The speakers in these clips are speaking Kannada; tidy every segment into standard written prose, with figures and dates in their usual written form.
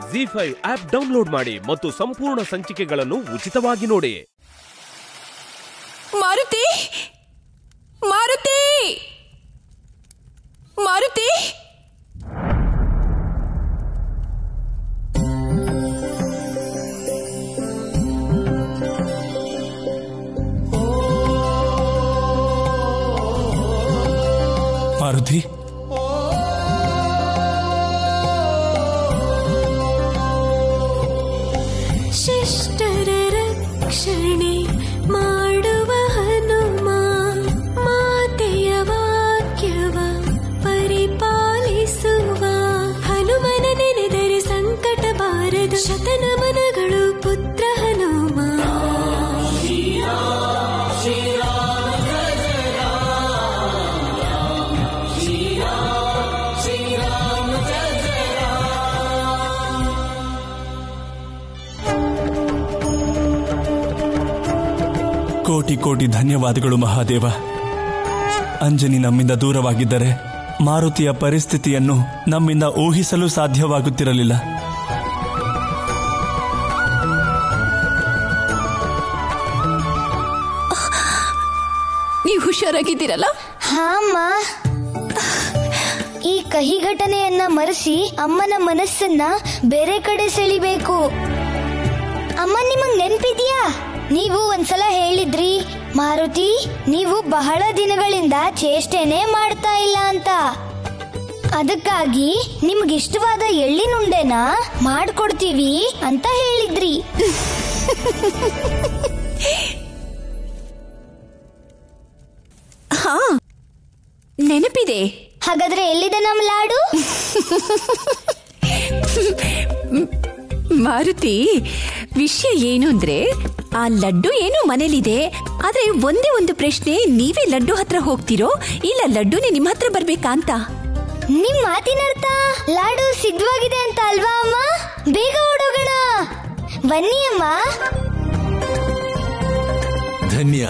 ZEE5 ಆಪ್ ಡೌನ್ಲೋಡ್ ಮಾಡಿ ಮತ್ತು ಸಂಪೂರ್ಣ ಸಂಚಿಕೆಗಳನ್ನು ಉಚಿತವಾಗಿ ನೋಡಿ. ಮಾರುತಿ, ಮಾರುತಿ, ಮಾರುತಿ. ಮಾರುತಿ, ಶಿಷ್ಟರ ರಕ್ಷಣೆ ಮಾಡುವ ಹನುಮ, ಮಾತೆಯ ವಾಕ್ಯವ ಪರಿಪಾಲಿಸುವ ಹನುಮನ ನೆನೆದರೆ ಸಂಕಟ ಬಾರದು, ಶತನಮನಗಳು ಪುತ್ರ ಹನುಮ. ಕೋಟಿ ಕೋಟಿ ಧನ್ಯವಾದಗಳು ಮಹಾದೇವ. ಅಂಜನಿ ನಮ್ಮಿಂದ ದೂರವಾಗಿದ್ದರೆ ಮಾರುತಿಯ ಪರಿಸ್ಥಿತಿಯನ್ನು ನಮ್ಮಿಂದ ಊಹಿಸಲು ಸಾಧ್ಯವಾಗುತ್ತಿರಲಿಲ್ಲ. ನೀವು ಹುಷಾರಾಗಿದ್ದೀರಲ್ಲ? ಹಾ ಅಮ್ಮ. ಈ ಕಹಿ ಘಟನೆಯನ್ನ ಮರೆಸಿ ಅಮ್ಮನ ಮನಸ್ಸನ್ನ ಬೇರೆ ಕಡೆ ಸೆಳಿಬೇಕು. ಅಮ್ಮ, ನಿಮಗ್ ನೆನ್ಪಿದ್ಯಾ? ನೀವು ಒಂದ್ಸಲ ಹೇಳಿದ್ರಿ, ಮಾರುತಿ ನೀವು ಬಹಳ ದಿನಗಳಿಂದ ಚೇಷ್ಟೆನೆ ಮಾಡ್ತಾ ಇಲ್ಲ ಅಂತ. ಅದಕ್ಕಾಗಿ ನಿಮ್ಗಿಷ್ಟವಾದ ಎಳ್ಳಿನುಂಡೆನ ಮಾಡ್ಕೊಡ್ತೀವಿ ಅಂತ ಹೇಳಿದ್ರಿ. ಹಾ, ನೆನಪಿದೆ. ಹಾಗಾದ್ರೆ ಎಲ್ಲಿದೆ ನಮ್ ಲಾಡು? ಮಾರುತಿ, ವಿಷಯ ಏನು ಅಂದ್ರೆ, ಆ ಲಡ್ಡು ಏನು ಮನೇಲಿದೆ. ಆದ್ರೆ ಒಂದೇ ಒಂದು ಪ್ರಶ್ನೆ, ನೀವೇ ಲಡ್ಡು ಹತ್ರ ಹೋಗ್ತಿರೋ ಇಲ್ಲ ಲಡ್ಡುನೇ ನಿಮ್ಮ ಹತ್ರ ಬರ್ಬೇಕಾ ಅಂತ. ನಿಮ್ ಮಾತಿನರ್ಥ ಲಾಡು ಸಿದ್ಧವಾಗಿದೆ ಅಂತ ಅಲ್ವಾ ಅಮ್ಮ? ಬೇಗ ಓಡೋಗೋಣ, ಬನ್ನಿ ಅಮ್ಮ. ಧನ್ಯ.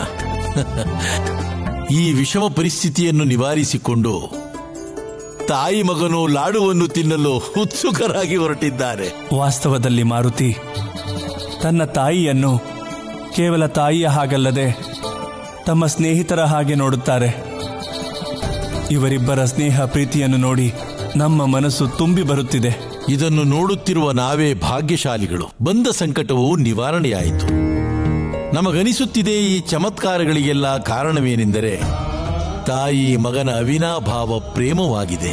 ಈ ವಿಷಮ ಪರಿಸ್ಥಿತಿಯನ್ನು ನಿವಾರಿಸಿಕೊಂಡು ತಾಯಿ ಮಗನು ಲಾಡುವನ್ನು ತಿನ್ನಲು ಉತ್ಸುಕರಾಗಿ ಹೊರಟಿದ್ದಾರೆ. ವಾಸ್ತವದಲ್ಲಿ ಮಾರುತಿ ತನ್ನ ತಾಯಿಯನ್ನು ಕೇವಲ ತಾಯಿಯ ಹಾಗಲ್ಲದೆ ತಮ್ಮ ಸ್ನೇಹಿತರ ಹಾಗೆ ನೋಡುತ್ತಾರೆ. ಇವರಿಬ್ಬರ ಸ್ನೇಹ ಪ್ರೀತಿಯನ್ನು ನೋಡಿ ನಮ್ಮ ಮನಸ್ಸು ತುಂಬಿ ಬರುತ್ತಿದೆ. ಇದನ್ನು ನೋಡುತ್ತಿರುವ ನಾವೇ ಭಾಗ್ಯಶಾಲಿಗಳು. ಬಂದ ಸಂಕಟವು ನಿವಾರಣೆಯಾಯಿತು. ನಮಗನಿಸುತ್ತಿದೆ ಈ ಚಮತ್ಕಾರಗಳಿಗೆಲ್ಲ ಕಾರಣವೇನೆಂದರೆ ತಾಯಿ ಮಗನ ಅವಿನಾಭಾವ ಪ್ರೇಮವಾಗಿದೆ.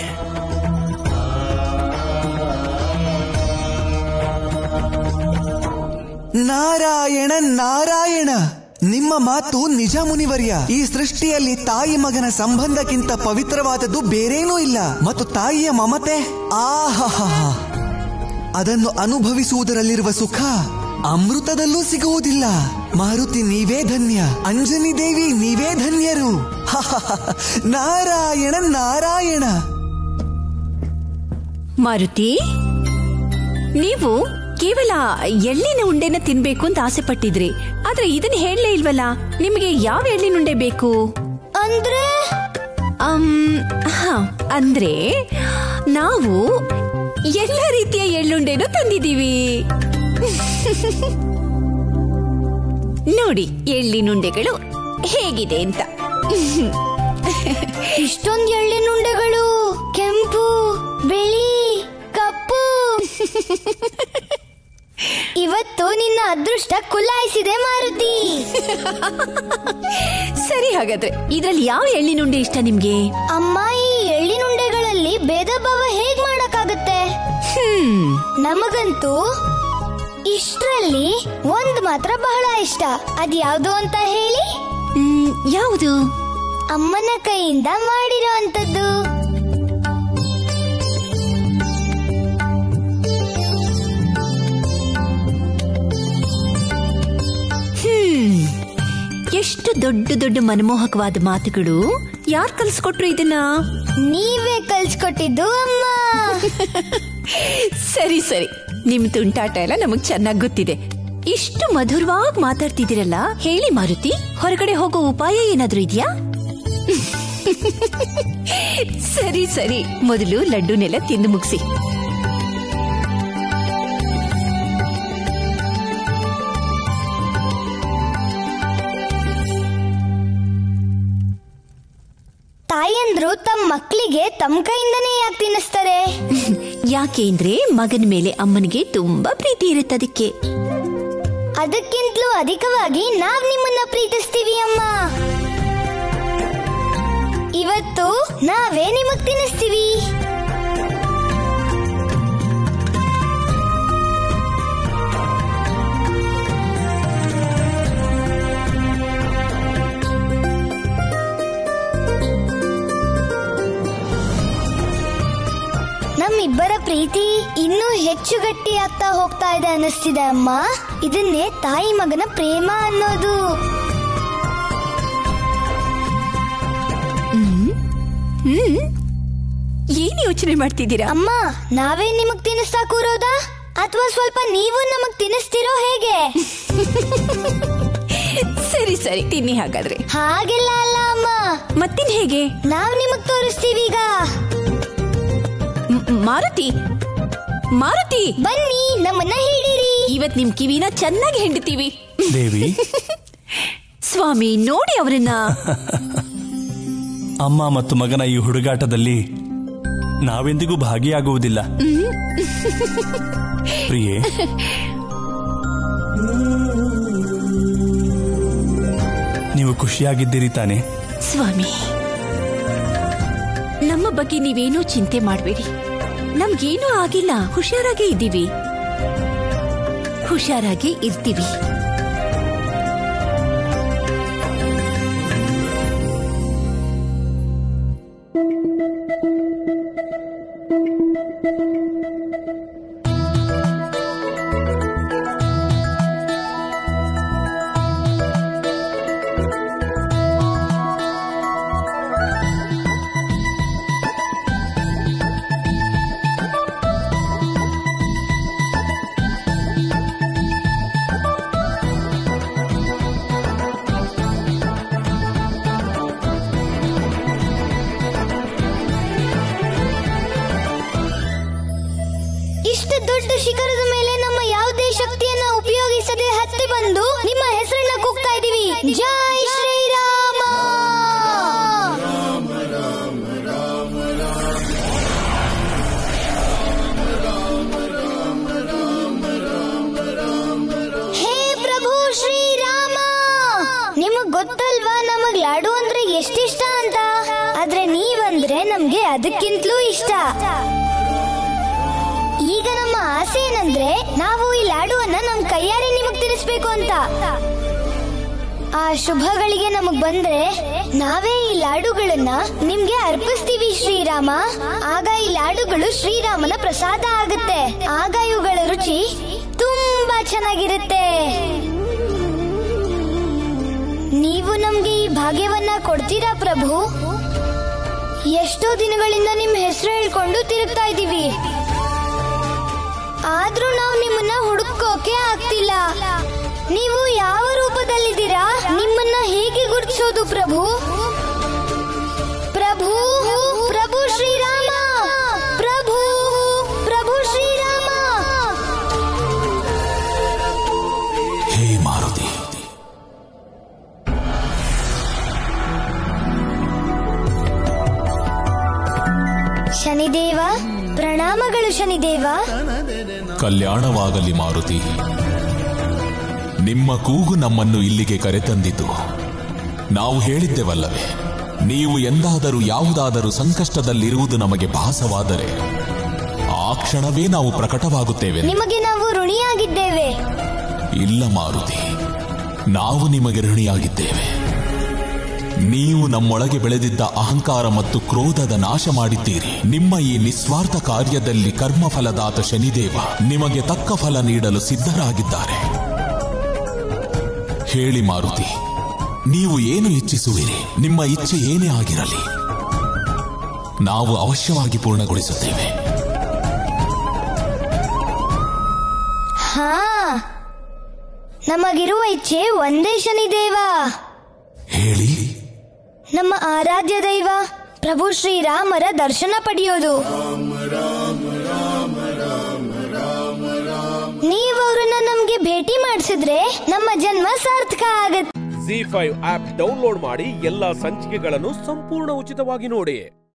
ನಾರಾಯಣ ನಾರಾಯಣ, ನಿಮ್ಮ ಮಾತು ನಿಜ ಮುನಿವರ್ಯ. ಈ ಸೃಷ್ಟಿಯಲ್ಲಿ ತಾಯಿ ಮಗನ ಸಂಬಂಧಕ್ಕಿಂತ ಪವಿತ್ರವಾದದ್ದು ಬೇರೇನೂ ಇಲ್ಲ. ಮತ್ತು ತಾಯಿಯ ಮಮತೆ, ಆಹಾ, ಅದನ್ನು ಅನುಭವಿಸುವುದರಲ್ಲಿರುವ ಸುಖ ಅಮೃತದಲ್ಲೂ ಸಿಗುವುದಿಲ್ಲ. ಮಾರುತಿ ನೀವೇ ಧನ್ಯ, ಅಂಜನಿ ದೇವಿ ನೀವೇ ಧನ್ಯರು. ನಾರಾಯಣ ನಾರಾಯಣ. ಮಾರುತಿ, ನೀವು ಕೇವಲ ಎಳ್ಳಿನ ಉಂಡೆನ ತಿನ್ಬೇಕು ಅಂತ ಆಸೆ ಪಟ್ಟಿದ್ರಿ. ಆದ್ರೆ ಇದನ್ನ ಹೇಳಲೇ ಇಲ್ವಲ್ಲ. ನಿಮಗೆ ಯಾವ ಎಳ್ಳಿನ ಉಂಡೆ ಬೇಕು ಅಂದ್ರೆ? ಅಂದ್ರೆ ನಾವು ಎಲ್ಲ ರೀತಿಯ ಎಳ್ಳುಂಡೆನೂ ತಂದಿದ್ದೀವಿ. ನೋಡಿ ಎಳ್ಳಿನುಂಡೆಗಳು ಹೇಗಿದೆ ಅಂತ. ಇಷ್ಟೊಂದು ಎಳ್ಳಿನುಂಡೆಗಳು, ಕೆಂಪು, ಬಿಳಿ, ಕಪ್ಪು. ಇವತ್ತು ನಿನ್ನ ಅದೃಷ್ಟ ಕುಲಾಯಿಸಿದೆ ಮಾರುತಿ. ಸರಿ, ಹಾಗಾದ್ರೆ ಇದ್ರಲ್ಲಿ ಯಾವ ಎಳ್ಳಿನುಂಡೆ ಇಷ್ಟ ನಿಮ್ಗೆ? ಅಮ್ಮ, ಈ ಎಳ್ಳಿನುಂಡೆಗಳಲ್ಲಿ ಭೇದ ಭಾವ ಹೇಗ್ ಮಾಡಕ್ಕಾಗತ್ತೆ? ನಮಗಂತೂ ಇಷ್ಟರಲ್ಲಿ ಒಂದು ಮಾತ್ರ ಬಹಳ ಇಷ್ಟ. ಅದ್ಯಾವುದು ಅಂತ ಹೇಳಿ? ಯಾವುದು? ಅಮ್ಮನ ಕೈಯಿಂದ ಮಾಡಿರೋ ಅಂತದ್ದು. ಎಷ್ಟು ದೊಡ್ಡ ದೊಡ್ಡ ಮನಮೋಹಕವಾದ ಮಾತುಗಳು. ಯಾರು ಕಲ್ಸ್ಕೊಟ್ರು ಇದನ್ನ? ನೀವೇ ಕಲ್ಸ್ಕೊಟ್ಟಿದ್ದು ಅಮ್ಮ. ಸರಿ ಸರಿ, ನಿಮ್ ತುಂಟಾಟ ಎಲ್ಲ ನಮಗ್ ಚೆನ್ನಾಗ್ ಗೊತ್ತಿದೆ. ಇಷ್ಟು ಮಧುರವಾಗಿ ಮಾತಾಡ್ತಿದ್ದೀರಲ್ಲ, ಹೇಳಿ ಮಾರುತಿ, ಹೊರಗಡೆ ಹೋಗೋ ಉಪಾಯ ಏನಾದ್ರೂ ಇದೆಯಾ? ಸರಿ ಸರಿ, ಮೊದಲು ಲಡ್ಡುನೆಲ್ಲ ತಿಂದು ಮುಗಿಸಿ. ಮಗನಿಗೆ ತಮ್ಮ ಕೈಯಿಂದನೇ ಯಾಕೆ ತಿನ್ನಿಸ್ತಾರೆ? ಯಾಕೆಂದ್ರೆ ಮಗನ ಮೇಲೆ ಅಮ್ಮನಿಗೆ ತುಂಬಾ ಪ್ರೀತಿ ಇರುತ್ತೆ ಅದಕ್ಕೆ. ಅದಕ್ಕಿಂತಲೂ ಅಧಿಕವಾಗಿ ನಾವ್ ನಿಮ್ಮನ್ನ ಪ್ರೀತಿಸ್ತೀವಿ ಅಮ್ಮ. ಇವತ್ತು ನಾವೇ ನಿಮಗ್ ತಿನ್ನಿಸ್ತೀವಿ. ನಮ್ಮಿಬ್ಬರ ಪ್ರೀತಿ ಇನ್ನೂ ಹೆಚ್ಚು ಗಟ್ಟಿ ಆಗ್ತಾ ಹೋಗ್ತಾ ಇದೆ ಅನ್ನಿಸ್ತಿದೆ ಅಮ್ಮ. ಇದನ್ನೇ ತಾಯಿ ಮಗನ ಪ್ರೇಮ ಅನ್ನೋದು. ಏನ್ ಯೋಚನೆ ಮಾಡ್ತಿದ್ದೀರಾ ಅಮ್ಮ? ನಾವೇ ನಿಮಗ್ ತಿನ್ನಿಸ್ತಾ ಕೂರೋದಾ ಅಥವಾ ಸ್ವಲ್ಪ ನೀವು ನಮಗ್ ತಿನ್ನಿಸ್ತಿರೋ ಹೇಗೆ? ಸರಿ ಸರಿ ತಿನ್ನಿ ಹಾಗಾದ್ರೆ. ಹಾಗೆಲ್ಲ ಅಲ್ಲ ಅಮ್ಮ, ಮತ್ತಿನ್ ಹೇಗೆ? ನಾವ್ ನಿಮಗ್ ತೋರಿಸ್ತೀವಿ ಈಗ. ಮಾರುತಿ ಮಾರುತಿ ಬನ್ನಿ, ನಮ್ಮನ್ನ ಹಿಡೀರಿ. ಇವತ್ ನಿಮ್ ಕಿವಿನ ಚೆನ್ನಾಗಿ ಹಿಂಡ್ತೀವಿ. ದೇವಿ ಸ್ವಾಮಿ ನೋಡಿ ಅವರನ್ನ. ಅಮ್ಮ ಮತ್ತು ಮಗನ ಈ ಹುಡುಗಾಟದಲ್ಲಿ ನಾವೆಂದಿಗೂ ಭಾಗಿಯಾಗುವುದಿಲ್ಲ. ಪ್ರಿಯೆ, ನೀವು ಖುಷಿಯಾಗಿದ್ದೀರಿ ತಾನೆ? ಸ್ವಾಮಿ, ನಮ್ಮ ಬಗ್ಗೆ ನೀವೇನೂ ಚಿಂತೆ ಮಾಡಬೇಡಿ. ನಮ್ಗೇನೂ ಆಗಿಲ್ಲ, ಹುಷಾರಾಗೇ ಇದ್ದೀವಿ, ಹುಷಾರಾಗಿ ಇರ್ತೀವಿ. ಶಿಖರದ ಮೇಲೆ ನಮ್ಮ ಯಾವುದೇ ಶಕ್ತಿಯನ್ನ ಉಪಯೋಗಿಸದೆ ಹತ್ತಿ ಬಂದು ನಿಮ್ಮ ಹೆಸರನ್ನ ಕೂಗ್ತಾ ಇದೀವಿ. ಜೈ ಶ್ರೀರಾಮ. ಹೇ ಪ್ರಭು ಶ್ರೀರಾಮ, ನಿಮಗ್ ಗೊತ್ತಲ್ವಾ ನಮಗ್ ಲಾಡು ಅಂದ್ರೆ ಎಷ್ಟಿಷ್ಟ ಅಂತ. ಆದ್ರೆ ನೀವಂದ್ರೆ ನಮ್ಗೆ ಅದಕ್ಕಿಂತಲೂ ಇಷ್ಟ. ಈಗ ನಮ್ಮ ಆಸೆ ಏನಂದ್ರೆ ನಾವು ಈ ಲಾಡುವನ್ನ ನಮ್ ಕೈಯಾರೆ ನಿಮಗ್ ತಿನ್ನಿಸ್ಬೇಕು ಅಂತ. ಆ ಶುಭಗಳಿಗೆ ನಮಗ್ ಬಂದ್ರೆ ನಾವೇ ಈ ಲಾಡುಗಳನ್ನ ನಿಮ್ಗೆ ಅರ್ಪಿಸ್ತೀವಿ ಶ್ರೀರಾಮ. ಆಗ ಈ ಲಾಡುಗಳು ಶ್ರೀರಾಮನ ಪ್ರಸಾದ ಆಗುತ್ತೆ. ಆಗ ಇವುಗಳ ರುಚಿ ತುಂಬಾ ಚೆನ್ನಾಗಿರುತ್ತೆ. ನೀವು ನಮ್ಗೆ ಈ ಭಾಗ್ಯವನ್ನ ಕೊಡ್ತೀರಾ ಪ್ರಭು? ಎಷ್ಟೋ ದಿನಗಳಿಂದ ನಿಮ್ ಹೆಸರು ಹೇಳ್ಕೊಂಡು ತಿರುಗ್ತಾ ಇದೀವಿ, ಆದ್ರೂ ನಾವು ನಿಮ್ಮನ್ನ ಹುಡುಕೋಕೆ ಆಗ್ತಿಲ್ಲ. ನೀವು ಯಾವ ರೂಪದಲ್ಲಿದ್ದೀರಾ? ನಿಮ್ಮನ್ನ ಹೇಗೆ ಗುರುತಿಸೋದು ಪ್ರಭು? ಪ್ರಭು ಪ್ರಭು ಶ್ರೀರಾಮ, ಪ್ರಭು ಪ್ರಭು ಶ್ರೀರಾಮ. ಹೇ ಮಾರುತಿ, ಶನಿದೇವ, ಪ್ರಣಾಮಗಳು ಶನಿದೇವ. ಕಲ್ಯಾಣವಾಗಲಿ ಮಾರುತಿ. ನಿಮ್ಮ ಕೂಗು ನಮ್ಮನ್ನು ಇಲ್ಲಿಗೆ ಕರೆತಂದಿತು. ನಾವು ಹೇಳಿದ್ದೆವಲ್ಲವೇ, ನೀವು ಎಂದಾದರೂ ಯಾವುದಾದರೂ ಸಂಕಷ್ಟದಲ್ಲಿರುವುದು ನಮಗೆ ಭಾಸವಾದರೆ ಆ ಕ್ಷಣವೇ ನಾವು ಪ್ರಕಟವಾಗುತ್ತೇವೆ. ನಿಮಗೆ ನಾವು ಋಣಿಯಾಗಿದ್ದೇವೆ. ಇಲ್ಲ ಮಾರುತಿ, ನಾವು ನಿಮಗೆ ಋಣಿಯಾಗಿದ್ದೇವೆ. ನೀವು ನಮ್ಮೊಳಗೆ ಬೆಳೆದಿದ್ದ ಅಹಂಕಾರ ಮತ್ತು ಕ್ರೋಧದ ನಾಶ ಮಾಡಿದ್ದೀರಿ. ನಿಮ್ಮ ಈ ನಿಸ್ವಾರ್ಥ ಕಾರ್ಯದಲ್ಲಿ ಕರ್ಮಫಲದಾತ ಶನಿದೇವ ನಿಮಗೆ ತಕ್ಕ ಫಲ ನೀಡಲು ಸಿದ್ಧರಾಗಿದ್ದಾರೆ. ಹೇಳಿ ಮಾರುತಿ, ನೀವು ಏನು ಇಚ್ಛಿಸುವಿರಿ? ನಿಮ್ಮ ಇಚ್ಛೆ ಏನೇ ಆಗಿರಲಿ, ನಾವು ಅವಶ್ಯವಾಗಿ ಪೂರ್ಣಗೊಳಿಸುತ್ತೇವೆ. ಹಾ, ನಮಗಿರುವ ಇಚ್ಛೆ ಒಂದೇ ಶನಿದೇವ. ಹೇಳಿ. ನಮ್ಮ ಆರಾಧ್ಯ ದೈವ ಪ್ರಭು ಶ್ರೀರಾಮರ ದರ್ಶನ ಪಡೆಯೋದು. ನೀವು ಅವರನ್ನ ನಮ್ಗೆ ಭೇಟಿ ಮಾಡಿಸಿದ್ರೆ ನಮ್ಮ ಜನ್ಮ ಸಾರ್ಥಕ ಆಗತ್ತೆ. ZEE5 ಆಪ್ ಡೌನ್ಲೋಡ್ ಮಾಡಿ ಎಲ್ಲಾ ಸಂಚಿಕೆಗಳನ್ನು ಸಂಪೂರ್ಣ ಉಚಿತವಾಗಿ ನೋಡಿ.